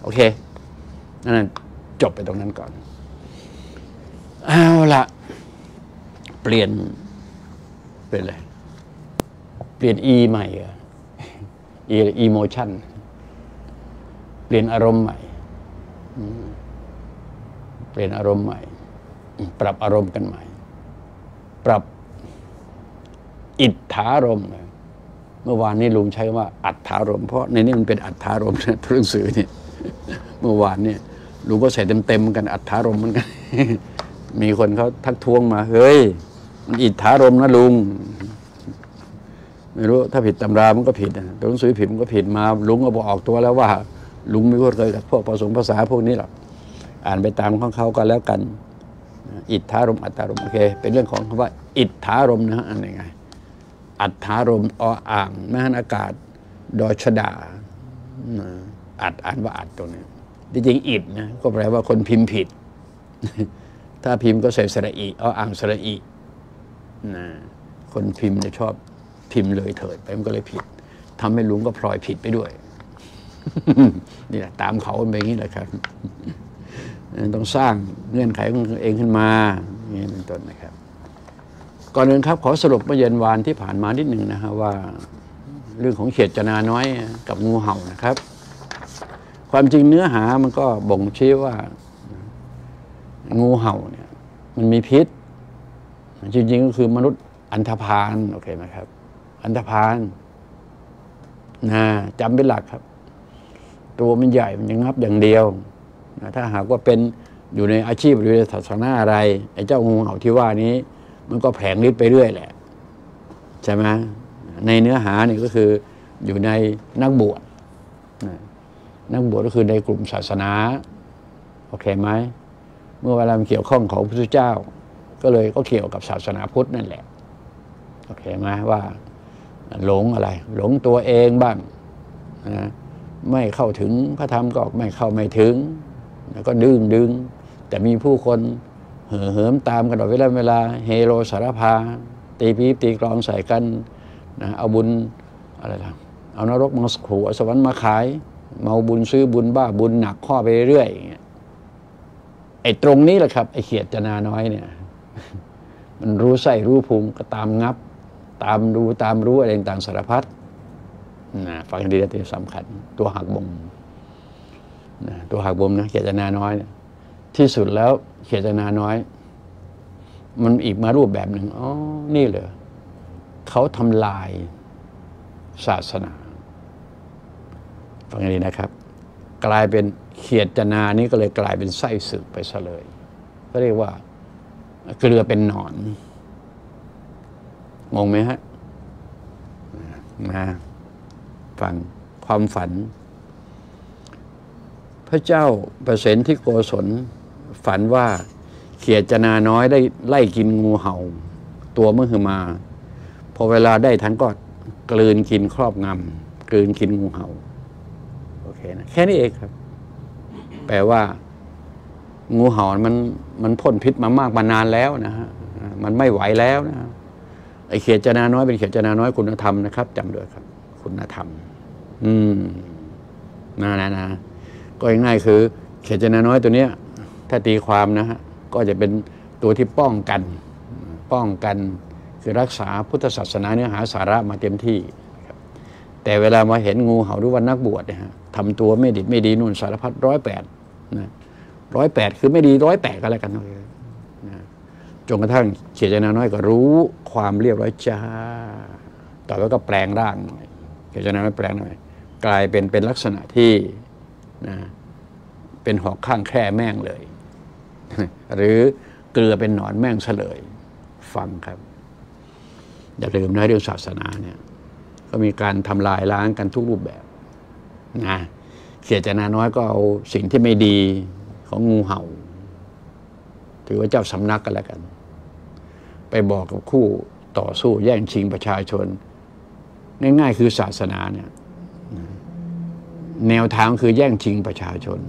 โอเคนั่นจบไปตรงนั้นก่อนเอาละเปลี่ยนเป็นอะไรเปลี่ยน E ใหม่อะemotion เปลี่ยนอารมณ์ใหม่เปลี่ยนอารมณ์ใหม่ปรับอารมณ์กันใหม่ปรับอิทธารมณ์เมื่อวานนี้ลุงใช้ว่าอัตถารมณ์เพราะในนี้มันเป็นอัตถารมณ์นะตัวหนังสือเนี่ยเมื่อวานเนี่ยลุงก็ใส่เต็มกันอัตถารมณ์เหมือนกันมีคนเขาทักท้วงมาเฮ้ยมันอิทธารมณ์นะลุงไม่รู้ถ้าผิดตำรามันก็ผิดนะตัวหนังสือผิดมันก็ผิดมาลุงก็บอกออกตัวแล้วว่าลุงไม่คุ้นเคยกับพวกผสมภาษาพวกนี้หรอกอ่านไปตามของเขาก็แล้วกันอิทธารมณ์อัตถารมณ์โอเคเป็นเรื่องของคำว่าอิทธารมณ์นะอันยังไงอัตถารมณ์ออ่างมหันอากาศดอชดาอัดอ่านว่าอัดตรงนี้จริงๆอิดนะก็แปลว่าคนพิมพ์ผิดถ้าพิมพ์ก็ใส่สระอีออ่างสระอีนะคนพิมพ์จะชอบพิมพ์เลยเถิดไปมันก็เลยผิดทำให้ลุงก็พลอยผิดไปด้วยนี่แหละตามเขาเป็นอย่างนี้แหละครับต้องสร้างเงื่อนไขของตัวเองขึ้นมานี่เป็นต้นนะครับก่อนอื่นครับขอสรุปเมื่อเย็นวานที่ผ่านมานิดหนึ่งนะฮะว่าเรื่องของเขียดจนาน้อยกับงูเห่านะครับความจริงเนื้อหามันก็บ่งชี้ว่างูเห่าเนี่ยมันมีพิษจริงๆก็คือมนุษย์อันธพาลโอเคไหมครับอันธพาลนะจำเป็นหลักครับตัวมันใหญ่มันยังงับอย่างเดียวนะถ้าหากว่าเป็นอยู่ในอาชีพหรือในศาสนาอะไรไอ้เจ้างูเห่าที่ว่านี้มันก็แผลงฤทธิ์ไปเรื่อยแหละใช่ไหมในเนื้อหานี่ก็คืออยู่ในนักบวชนักบวชก็คือในกลุ่มศาสนาโอเคไหมเมื่อเวลามันเกี่ยวข้องของพระพุทธเจ้าก็เลยก็เกี่ยวกับศาสนาพุทธนั่นแหละโอเคไหมว่าหลงอะไรหลงตัวเองบ้างนะไม่เข้าถึงพระธรรมก็ไม่เข้าไม่ถึงแล้วก็ดึงแต่มีผู้คนเห่อเหิมตามกันตลอดเวลาเฮโรสารพาตีปี๊บตีกลองใส่กันนะเอาบุญอะไรล่ะเอานรกมาขู่เอาสวรรค์มาขายเมาบุญซื้อบุญบ้าบุญหนักข้อไปเรื่อยอย่างเงี้ยไอ้ตรงนี้แหละครับไอ้เขียดจนาน้อยเนี่ยมันรู้ไส้รู้พุงก็ตามงับตามรู้อะไรต่างสารพัดนะฟังดีๆที่สำคัญตัวหักบ่มนะตัวหักบ่มนะเขียดจนาน้อยเนี่ยที่สุดแล้วเขียดจนาน้อยมันอีกมารูปแบบหนึ่งอ๋อนี่เลยเขาทำลายศาสนาฟังดีนะครับกลายเป็นเขียดจนานี้ก็เลยกลายเป็นไส้ศึกไปซะเลยก็เรียกว่าเกลือเป็นหนอนงงไหมฮะนะฟังความฝันพระเจ้าประสิทธิโกศลฝันว่าเขียดจนาน้อยได้ไล่กินงูเห่าตัวมหึมาพอเวลาได้ทันก็กลืนกินครอบงำกลืนกินงูเห่าโอเคนะแค่นี้เองครับแปลว่างูเห่ามันพ่นพิษมามากมานานแล้วนะฮะมันไม่ไหวแล้วนะไอ้เขียดจนาน้อยเป็นเขียดจนาน้อยคุณธรรมนะครับจำด้วยครับคุณธรรมนะก็ง่ายๆคือเขียดจนาน้อยตัวเนี้ยถ้าตีความนะฮะก็จะเป็นตัวที่ป้องกันคือรักษาพุทธศาสนาเนื้อหาสาระมาเต็มที่ครับแต่เวลามาเห็นงูเห่าหรือว่านักบวชเนี่ยฮะทำตัวไม่ดีนู่นสารพัด108นะ108คือไม่ดี108ก็แล้วกันนะจนกระทั่งเขียดจนาน้อยก็รู้ความเรียบร้อยจ้าต่อไปก็แปลงร่างหน่อยเขียดจนาน้อยแปลงหน่อยกลายเป็นลักษณะที่นะเป็นหอกข้างแคร่แม่งเลยหรือเกลือเป็นหนอนแม่งเฉลยฟังครับอย่าลืมนะเรื่องศาสนาเนี่ยก็มีการทำลายล้างกันทุกรูปแบบนะเขียดจนาน้อยก็เอาสิ่งที่ไม่ดีของงูเห่าถือว่าเจ้าสำนักกันแล้วกันไปบอกกับคู่ต่อสู้แย่งชิงประชาชนง่ายๆคือศาสนาเนี่ยแนวทางคือแย่งชิงประชาชน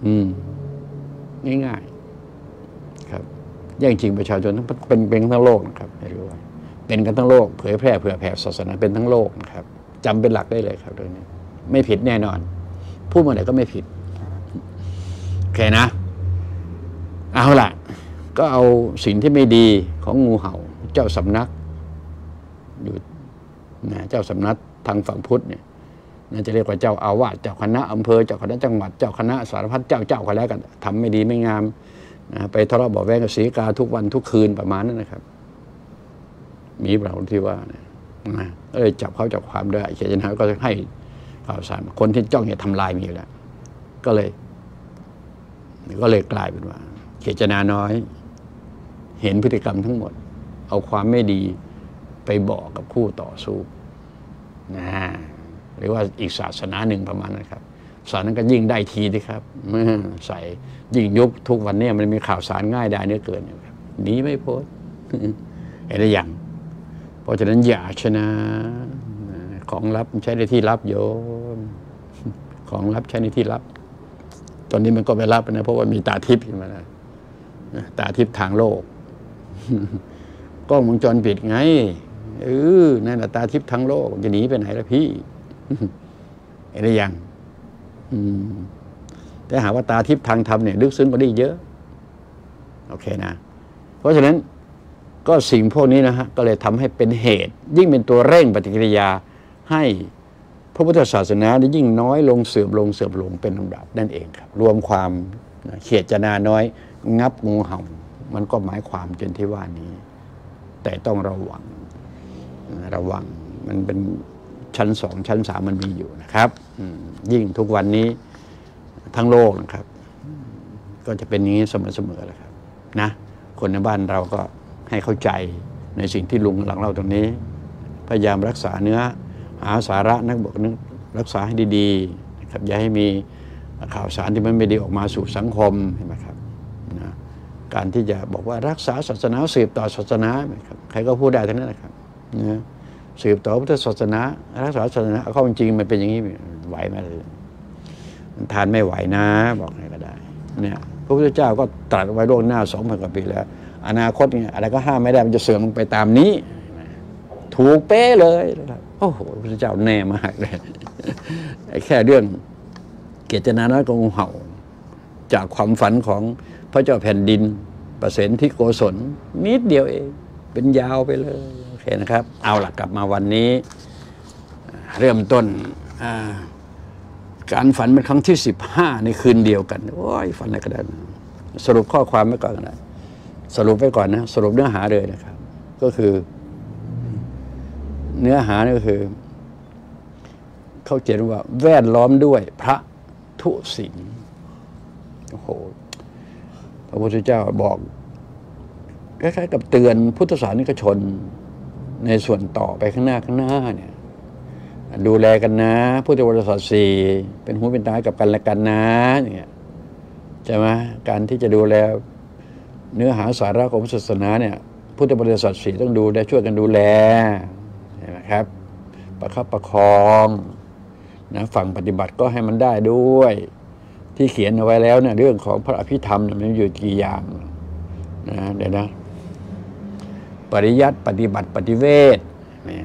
ง่ายๆครับแย่งชิงประชาชนเป็นทั้งโลกนะครับให้รู้ว่าเป็นกันทั้งโลกเผยแพร่เผื่อแผ่ศาสนาเป็นทั้งโลกนะครับจำเป็นหลักได้เลยครับเรื่องนี้ไม่ผิดแน่นอนพูดมาไหนก็ไม่ผิดเคนะเอาล่ะก็เอาสิ่งที่ไม่ดีของงูเห่าเจ้าสำนักอยู่นะเจ้าสำนักทางฝั่งพุทธเนี่ยน่าจะเรียกว่าเจ้าอาวาสเจ้าคณะอำเภอเจ้าคณะจังหวัดเจ้าคณะสารพัดเจ้ากันแล้วกันทำไม่ดีไม่งามนะไปทะเลาะเบาะแว้งกับศรีกาทุกวันทุกคืนประมาณนั้นนะครับมีเราที่ว่านะก็เลยจับเขาจับความได้เขตนะก็จะให้ข่าวสารคนที่จ้องจะทำลายมีอยู่แล้วก็เลยกลายเป็นว่าเขตนาน้อยเห็นพฤติกรรมทั้งหมดเอาความไม่ดีไปบอกกับคู่ต่อสู้นะหรือว่าอีกศาสนาหนึ่งประมาณนั้นครับศาสนานั้นก็ยิ่งได้ทีดีครับใส่ยิ่งยุคทุกวันนี้มันมีข่าวสารง่ายได้เนื้อเกินครับหนีไม่พ้นเห็นได้ยังเพราะฉะนั้นอย่าชนะของลับใช้ในที่ลับโยมของลับใช้ในที่ลับตอนนี้มันก็ไม่ลับนะเพราะว่ามีตาทิพย์ขึ้นมาแล้วตาทิพย์ทางโลกกล้องวงจรปิดไงนั่นแหละตาทิพย์ทางโลกจะหนีไปไหนล่ะพี่เห็นได้ยังแต่หาว่าตาทิพย์ทางธรรมเนี่ยลึกซึ้งกว่านี้เยอะโอเคนะเพราะฉะนั้นก็สิ่งพวกนี้นะฮะก็เลยทำให้เป็นเหตุยิ่งเป็นตัวเร่งปฏิกิริยาให้พระพุทธศาสนายิ่งน้อยลงเสื่อมลงเป็นลำดับนั่นเองครับรวมความเขียดนาน้อยงับงูเห่ามันก็หมายความจนที่ว่านี้แต่ต้องระวังมันเป็นชั้น2ชั้น3มันมีอยู่นะครับยิ่งทุกวันนี้ทั้งโลกนะครับก็จะเป็นอย่างนี้เสมอๆแหละครับนะคนในบ้านเราก็ให้เข้าใจในสิ่งที่ลุงหลังเราตรงนี้พยายามรักษาเนื้อหาสาระนักบวชนึกรักษาให้ดีๆนะครับอย่าให้มีข่าวสารที่มันไม่ดีออกมาสู่สังคมเห็นไหมครับนะการที่จะบอกว่ารักษาศาสนาสืบต่อศาสนาครับใครก็พูดได้ทั้งนั้นนะครับนะสืบต่อพุทธศาสนารักษาศาสนาเอาเข้าจริงมันเป็นอย่างนี้ไหวไหมมันทานไม่ไหวนะบอกไงก็ได้เนี่ยพระพุทธเจ้าก็ตรัสไว้ล่วงหน้า 2,000 กว่าปีแล้วอนาคตเนี่ยอะไรก็ห้ามไม่ได้มันจะเสื่อมลงไปตามนี้ถูกเป๊ะเลยนะครับโอ้โหพระพุทธเจ้าแน่มากเลยแค่เรื่องเกตนาน้อยของงูเห่าจากความฝันของพระเจ้าแผ่นดินประเสนที่โกศลนิดเดียวเองเป็นยาวไปเลยโอเคนะครับเอาล่ะกลับมาวันนี้เริ่มต้นการฝันเป็นครั้งที่15ในคืนเดียวกันโอ้ยฝันอะไรก็ได้สรุปข้อความไว้ก่อนนะสรุปไว้ก่อนนะสรุปเนื้อหาเลยนะครับก็คือเนื้อหานี่ก็คือเขาเขียนว่าแวดล้อมด้วยพระทุศิลป์โอ้โหพระพุทธเจ้าบอกคล้ายๆกับเตือนพุทธศาสนิกชนในส่วนต่อไปข้างหน้าเนี่ยดูแลกันนะพุทธบริษัท4เป็นหูเป็นตากับกันและกันนะเนี่ยใช่ไหมการที่จะดูแลเนื้อหาสาระของศาสนาเนี่ยพุทธบริษัท4ต้องดูแลช่วยกันดูแลนะครับประคับประคองนะฝั่งปฏิบัติก็ให้มันได้ด้วยที่เขียนเอาไว้แล้วเนี่ยเรื่องของพระอภิธรรมเนี่ยมันอยู่กี่อย่างนะเดี๋ยวนะปริยัติปฏิบัติปฏิเวทเนี่ย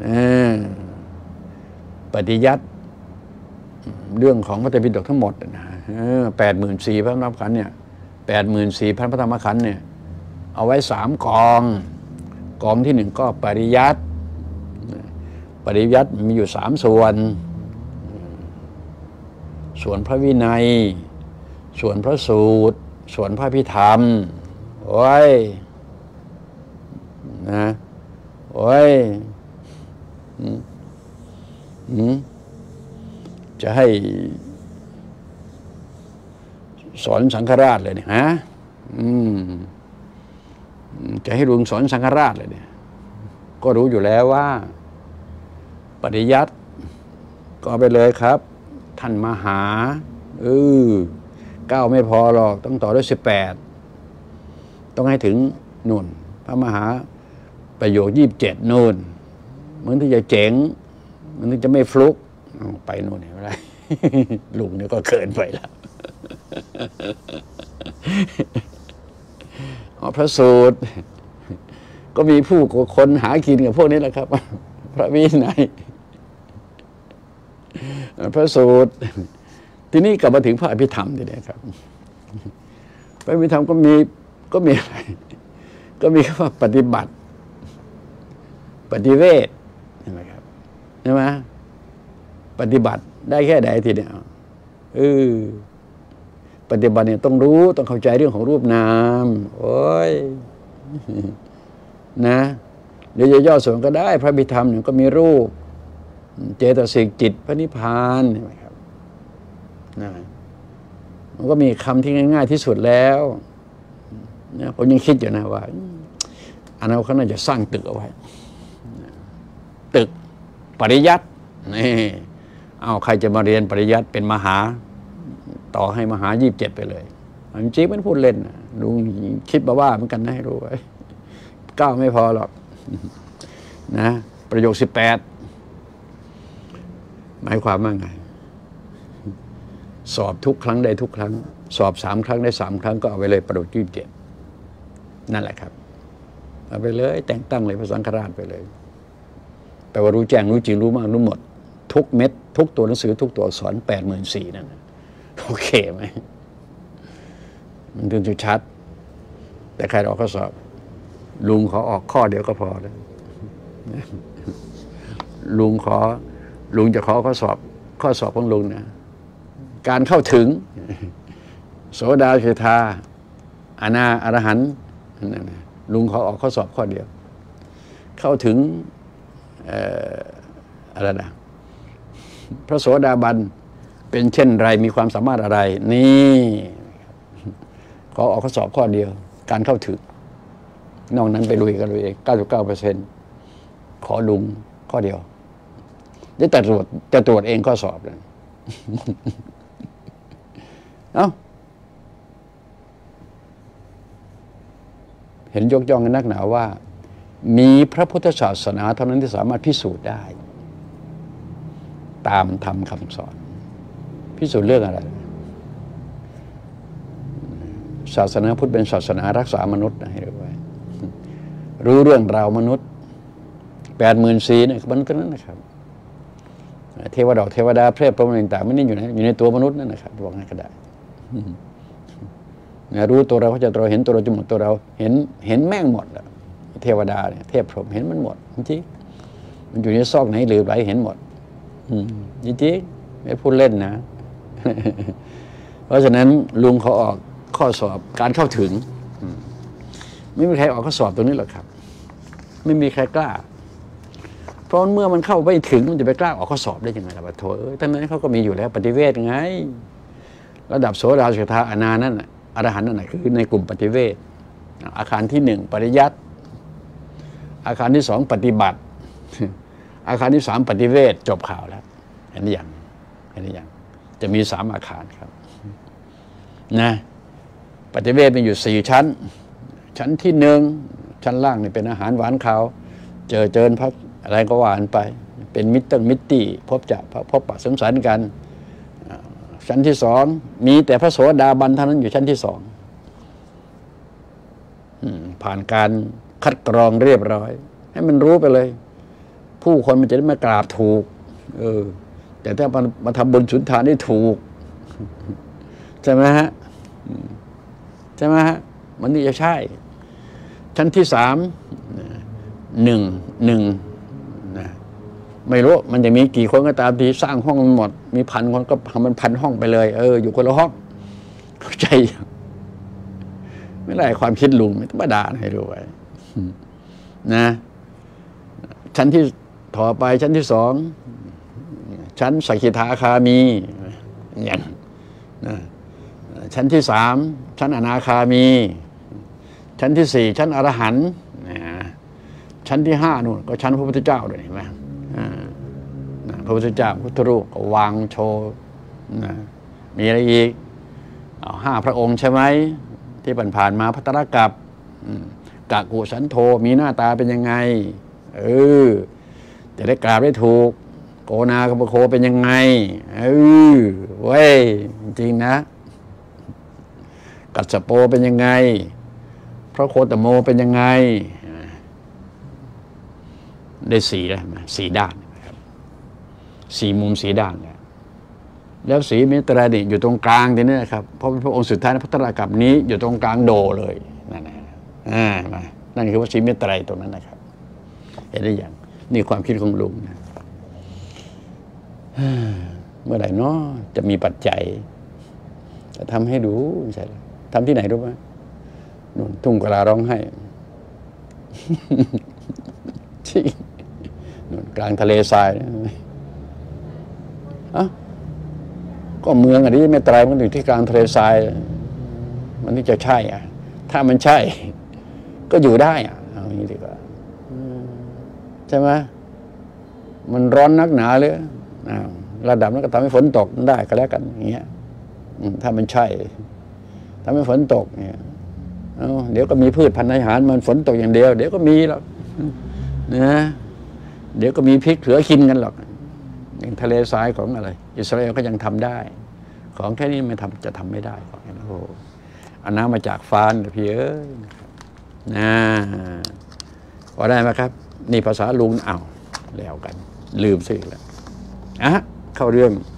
ปฏิยัติเรื่องของพระไตรปิฎกทั้งหมดนะ84,000 พระธรรมขันธ์เนี่ย84,000 พระธรรมขันธ์เนี่ยเอาไว้3 กองที่1ก็ปริยัติมีอยู่3 ส่วนพระวินัยส่วนพระสูตรส่วนพระพิธรรมโอ้ยนะโอ้ยจะให้สอนสังฆราชเลยเนี่ยฮะจะให้ลุงสอนสังฆราชเลยเนี่ยก็รู้อยู่แล้วว่าปริยัติก็เอาไปเลยครับท่านมหา9ไม่พอหรอกต้องต่อด้วย18ต้องให้ถึงนู่นพระมหาประโยค27นู่นมันถึงจะเจ๋งมันถึงจะไม่ฟลุกไปนู่นเห็นไหมลุงเนี่ยก็เกินไปแล้วพระสูตรก็มีผู้คนหากินกับพวกนี้แหละครับพระวินัยพระสูตรทีนี้กลับมาถึงพระอภิธรรมทีนี้ครับพระพิธรรมก็มีอะไรก็มีคำว่าปฏิบัติปฏิเวทใช่ไหมครับใช่ไหมปฏิบัติได้แค่ไหนทีเดียวปฏิบัติเนี่ยต้องรู้ต้องเข้าใจเรื่องของรูปนามโอ้ยนะเดี๋ยวจะย่อส่วนก็ได้พระพิธรรมเนี่ยก็มีรูปเจตสิกจิตพระนิพพานใช่ไหมครับนะมันก็มีคำที่ง่ายๆที่สุดแล้วนะผมยังคิดอยู่นะว่าอันนั้นเขาน่าจะสร้างตึกเอาไว้ตึกปริยัตินี่เอาใครจะมาเรียนปริยัติเป็นมหาต่อให้มหา27ไปเลยจริงๆมันพูดเล่นนะลุงคิดมาว่าเหมือนกันนะให้รู้ไว้9ไม่พอหรอกนะประโยค18หมายความว่าไงสอบทุกครั้งได้ทุกครั้งสอบ3 ครั้งได้3 ครั้งก็เอาไปเลยประโยค27นั่นแหละครับเอาไปเลยแต่งตั้งเลยพระสังฆราชไปเลยแปลว่ารู้แจ้งรู้จริงรู้มากรู้หมดทุกเม็ดทุกตัวหนังสือทุกตัวอักษร84,000นั่นโอเคไหมมันถึงจะชัดแต่ใครออกข้อสอบลุงขอออกข้อเดียวก็พอแล้วลุงจะขอข้อสอบของลุงนะการเข้าถึงโสดาสกิทาอนาอรหันต์ลุงขอออกข้อสอบข้อเดียวเข้าถึงอะไรนะพระโสดาบันเป็นเช่นไรมีความสามารถอะไรนี่ขอออกข้อสอบข้อเดียวการเข้าถึงนอกนั้นไปลุยกันเลยเอง 99% ขอลุงข้อเดียวจะตรวจเองข้อสอบเลยเอ้าเห็นยกย่องกันนักหนาว่ามีพระพุทธศาสนาเท่านั้นที่สามารถพิสูจน์ได้ตามธรรมคำสอนพิสูจน์เรื่องอะไรศาสนาพุทธเป็นศาสนารักษามนุษย์นะให้รู้ไว้รู้เรื่องราวมนุษย์84,000เนี่ยมนุษย์นั้นนะครับเทวดาเพศพรหมต่างๆไม่ได้อยู่ในตัวมนุษย์นั่นนะครับบอกงั้นก็ได้รู้ตัวเราเขาจะเราเห็นตัวเราจะหมดตัวเราเห็นแม่งหมดแล้วเทวดาเนี่ยเทพพรหมเห็นมันหมดจริงมันอยู่ในซอกไหนหรือไหลเห็นหมดจริงไม่พูดเล่นนะเพราะฉะนั้นลุงเขาออกข้อสอบการเข้าถึงไม่มีใครออกข้อสอบตรงนี้หรอกครับไม่มีใครกล้าเพราะเมื่อมันเข้าไม่ถึงมันจะไปกล้าออกข้อสอบได้ยังไงล่ะปะโถท่านนั้นเขาก็มีอยู่แล้วปฏิเวทไงระดับโสดาสกิทาอนานั่นอรหันต์นั่นคือในกลุ่มปฏิเวทอาคารที่1ปริยัติอาคารที่2ปฏิบัติอาคารที่3ปฏิเวทจบข่าวแล้วเห็นหรือยังจะมี3อาคารครับนะปฏิเวทมีอยู่4ชั้นชั้นที่1ชั้นล่างนี่เป็นอาหารหวานขาวเจริญพักอะไรก็หวานไปเป็นมิตรพบปะสังสรรค์กันชั้นที่2มีแต่พระโสดาบันเท่านั้นอยู่ชั้นที่2ผ่านการคัดกรองเรียบร้อยให้มันรู้ไปเลยผู้คนมันจะได้มากราบถูกแต่ถ้ามาทำบุญสุนทานได้ถูกใช่ไหมฮะมันนี่จะใช่ชั้นที่3 1นะไม่รู้มันจะมีกี่คนก็ตามที่สร้างห้องหมดมี1,000 คนก็ทำมัน1,000 ห้องไปเลยอยู่คนละห้องเข้าใจไม่ได้ความคิดลุงไม่ธรรมดาให้รู้ไว้นะชั้นที่ต่อไปชั้นที่2ชั้นสกิทาคามีอย่างนะชั้นที่3ชั้นอนาคามีชั้นที่4ชั้นอรหันต์ชั้นที่5นู่นก็ชั้นพระพุทธเจ้าเลยเห็นไหมพระพุทธเจ้าพุทธรูปก็วางโชว์มีอะไรอีก5 พระองค์ใช่ไหมที่ผ่านมาภัตตรกัปกะกุสันโธมีหน้าตาเป็นยังไงจะได้กราบได้ถูกโกนาคปโคเป็นยังไงเว้ยจริงนะกัสสโปเป็นยังไงพระโคตโมเป็นยังไงได้4แล้ว4 ด้านครับ4 มุม4 ด้านแล้วแล้วสีมิตรนี่อยู่ตรงกลางทีนี้นะครับเพราะพระองค์สุดท้ายในพัทธกับนี้อยู่ตรงกลางโดเลยนั่นนะนั่นคือว่าสีมิตรตรงนั้นนะครับเห็นได้อย่างนี่ความคิดของลุงนะเมื่อไหร่เนาะจะมีปัจจัยจะทำให้ดูใช่ทำที่ไหนรู้ไหมนู่นทุ่งกะลาร้องไห้ที่นู่นกลางทะเลทรายก็เมืองอันนี้ไม่ตรายมันอยู่ที่กลางทะเลทรายมันนี่จะใช่อ่ะถ้ามันใช่ก็อยู่ได้อ่ะเอาอย่างนี้ดีกว่าใช่ไหมมันร้อนนักหนาเลยระดับนั้นก็ทำให้ฝนตกได้ก็แล้วกันอย่างเงี้ยถ้ามันใช่ทำให้ฝนตกเนี่ยเดี๋ยวก็มีพืชพันธุ์อาหารมันฝนตกอย่างเดียวเดี๋ยวก็มีหรอกนะเดี๋ยวก็มีพริกเขือกินกันหรอกอย่างทะเลทรายของอะไรอิสราเอลก็ยังทำได้ ของแค่นี้ไม่ทำจะทำไม่ได้ของโอ้เอาน้ำมาจากฟ้าพี่เอ้ยพอได้ไหมครับนี่ภาษาลุงแล้วกันลืมสิแล้วเข้าเรื่อง